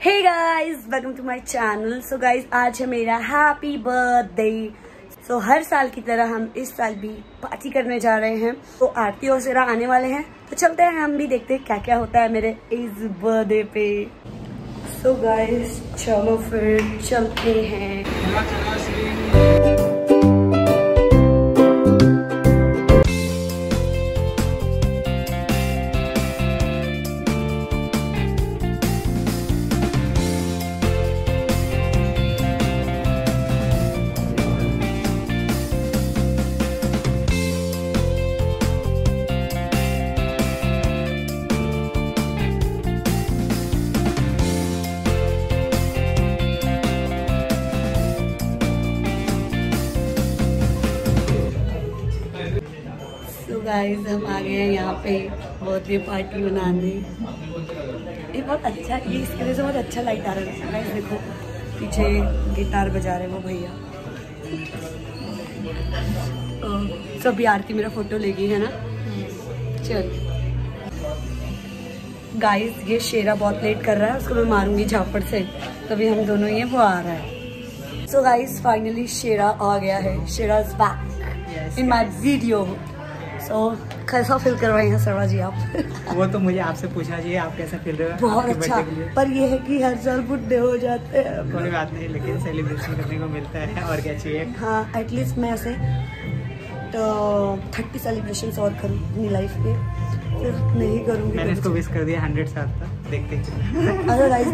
Hey guys, welcome to my channel. So guys, आज है मेरा हैप्पी बर्थडे। सो हर साल की तरह हम इस साल भी पार्टी करने जा रहे हैं। तो आरती और सिरा आने वाले हैं, तो चलते हैं हम भी देखते हैं क्या क्या होता है मेरे इस बर्थडे पे। सो गाइस, चलो फिर चलते हैं। गाइस, हम आ गए हैं यहाँ पे बर्थडे पार्टी मनाने। ये बहुत अच्छा, ये इसके वजह से बहुत अच्छा लाइट आ रहा है। गाइस देखो, पीछे गिटार बजा रहे हैं वो भैया। सभी आरती मेरा फोटो लेगी है ना। चल गाइस, ये शेरा बहुत लेट कर रहा है, उसको मैं मारूंगी झापड़ से। तभी हम दोनों ही हैं, वो आ रहा है। सो गाइस, फाइनली शेरा आ गया है। Shera is back in my video. तो कैसा फील कर रहे हैं सर्वा जी आप? वो तो मुझे आपसे पूछना चाहिए, आप कैसा फील रहे हो? बहुत अच्छा, पर ये है कि हर साल बुढ़े हो जाते हैं। कोई बात नहीं, लेकिन सेलिब्रेशन करने को मिलता है और क्या चाहिए। हाँ, एटलीस्ट मैं ऐसे तो 30 सेलिब्रेशन और करूँ अपनी लाइफ के, फिर नहीं करूँगी। मैंने इसको विश कर दिया 100 साल तक, देखते हैं। अरे गाइस,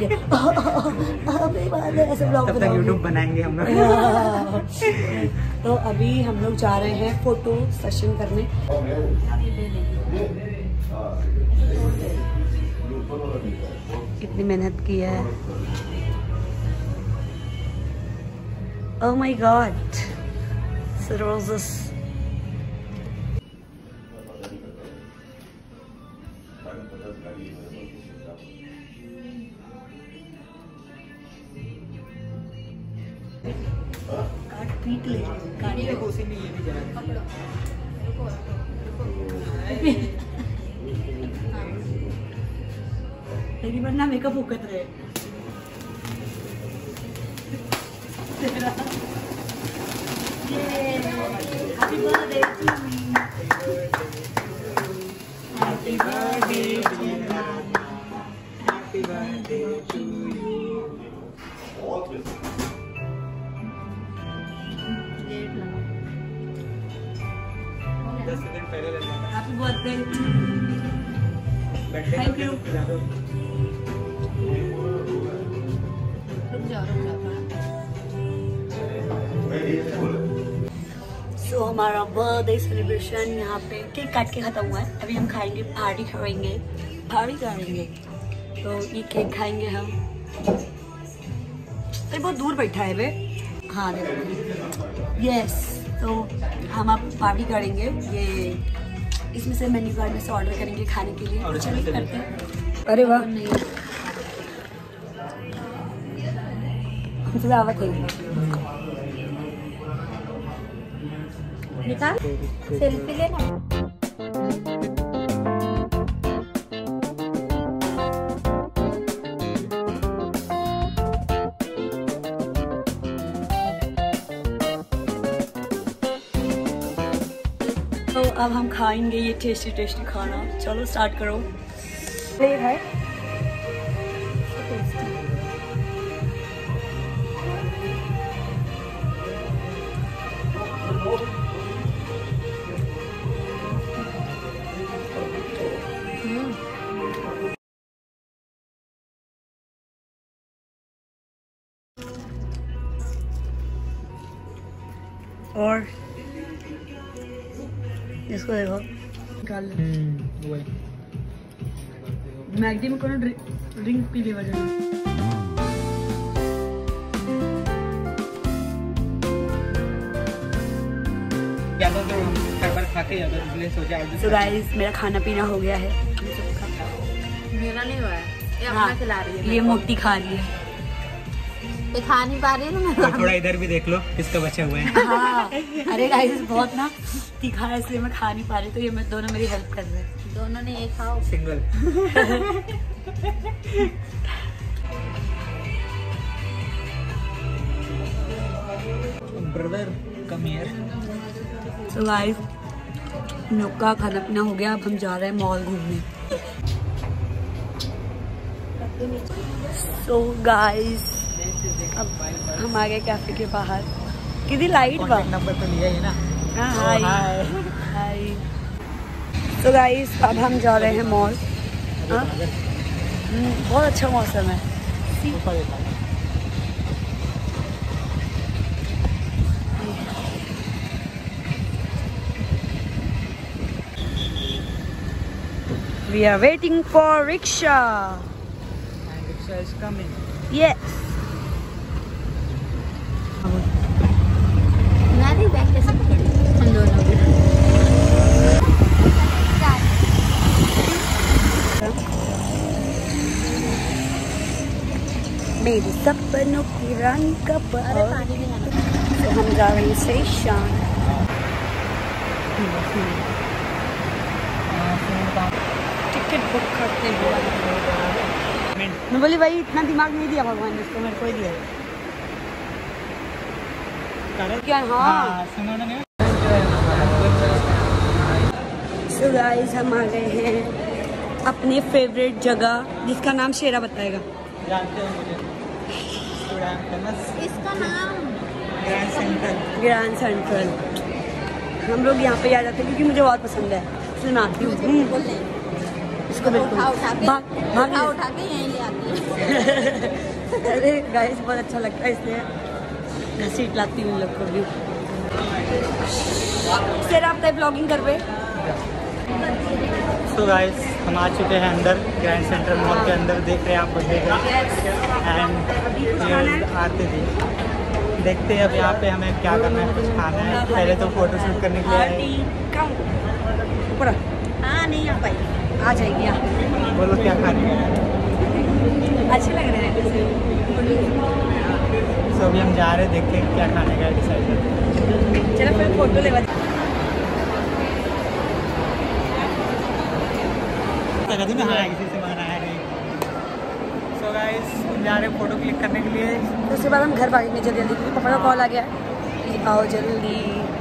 ऐसे ब्लॉग तब तक यूट्यूब बनाएंगे हम लोग। तो अभी हम लोग जा रहे हैं फोटो सेशन करने। कितनी मेहनत की है। Oh my God, roses. पीट ले गाड़ी में घुसे नहीं, ये भी जरा तेरी वरना मेकअप उकत रहे। Happy birthday to me, happy birthday to me, happy birthday to you. 10 second पहले लगना। Happy birthday, thank you. रुक जाओ। सो हमारा बर्थडे सेलिब्रेशन यहाँ पे केक काट के खत्म हुआ है। अभी हम खाएंगे, पार्टी करेंगे। तो ये केक खाएंगे हम। तो बहुत दूर बैठा है वे। हाँ देखो, यस। तो हम अब पार्टी करेंगे। ये इसमें से मेन्यू कार्ड में से ऑर्डर करेंगे खाने के लिए। चलिए करते हैं। अरे वाह, हमसे आवत है। निकाल सेल्फी लेना। तो अब हम खाएंगे ये टेस्टी खाना। चलो स्टार्ट करो। है और इसको देखो, निकाल ले। मैगडी में कोनो ड्रिंक पी ले वजह। So guys, मेरा खाना पीना हो गया है। मेरा नहीं हुआ है, ये अपना खिला रही है। ये मोटी खा रही है। ये खा नहीं पा रही है ना। थोड़ा इधर भी देख लो किसका बचा हुआ है। हाँ, अरे गाइस बहुत ना तीखा है, इसलिए मैं खा नहीं पा रही। तो ये मैं दोनों मेरी हेल्प कर रहे हैं। दोनों ने एक खाओ। सिंगल। तो गाइस हम लोग का खाना पीना हो गया, अब हम जा रहे हैं मॉल घूमने। तो गाइस अब हम आ गए कैफे के बाहर। कितनी लाइट बा नंबर तो लिया ही ना। हाय हाय। तो गाइस अब हम जा रहे हैं मॉल। बहुत अच्छा मौसम है। We are waiting for rickshaw. And rickshaw is coming. Yes. नारी बैग कैसे पकड़ी हम दोनों भी। मेरी सपनों की रानी कब पानी में तो हम जा रहे हैं स्टेशन। टिकट बुक करते हुए मैं बोली भाई इतना दिमाग नहीं दिया भगवान ने, इसको मेरे को ही दिया क्या। हाँ सुनो ना। सो गाइस हम आ गए हैं अपने फेवरेट जगह जिसका नाम शेरा बताएगा। जानते हो मुझे इसका नाम ग्रैंड सेंट्रल। ग्रैंड सेंट्रल हम लोग यहाँ पे आ जाते हैं क्योंकि मुझे बहुत पसंद है, इसलिए मैं आती हूँ। इसको बिल्कुल उठा के यहीं ले आती है। अरे गाइस बहुत अच्छा लगता है इसलिए घसीट लाती हूँ इन लोग को भी। शेरा आप ब्लॉगिंग कर पे। तो गाइस हम आ चुके हैं अंदर ग्रैंड सेंट्रल मॉल के अंदर। देख रहे हैं आप एंड आते थे। देखते हैं अब यहाँ पे हमें क्या करना है, कुछ खाना है। पहले तो फोटो शूट करने के लिए हाँ नहीं आ पाई, आ जाएगी आप। बोलो क्या खाने का है। अच्छे लग रहे हैं। तो अभी हम जा रहे हैं, देखते हैं क्या खाने का है, डिसाइड करते हैं। चलो फिर फोटो ले किसी से मंगाया नहीं। सो गाइस हम जा रहे हैं फोटो क्लिक करने के लिए। उसके बाद हम घर भागेंगे जल्दी जल्दी क्योंकि पापा का कॉल आ गया कि आओ जल्दी।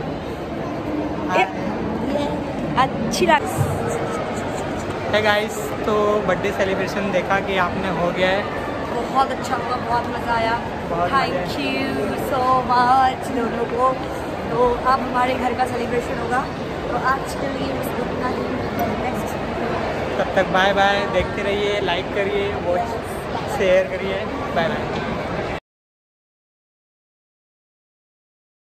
अच्छी लग है गाइस। तो बर्थडे सेलिब्रेशन देखा कि आपने हो गया है। बहुत अच्छा हुआ, बहुत मज़ा आया। बहुत थैंक यू सो मच दोनों को। तो अब हमारे घर का सेलिब्रेशन होगा, तो आज के लिए बस इतना ही। नेक्स्ट तब तक बाय बाय। देखते रहिए, लाइक करिए, वॉच शेयर करिए। Bye bye.